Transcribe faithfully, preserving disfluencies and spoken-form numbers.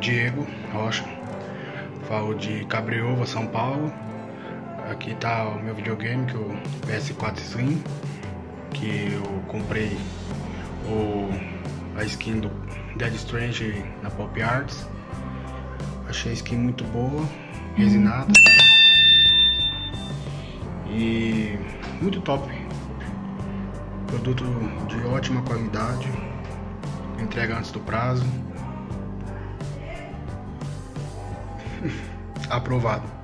Diego Rocha, falo de Cabriúva, São Paulo. Aqui tá o meu videogame, que é o P S quatro Slim, que eu comprei o, a skin do Dead Strange na Pop Arts. Achei a skin muito boa, resinada e muito top. Produto de ótima qualidade, entrega antes do prazo. Aprovado.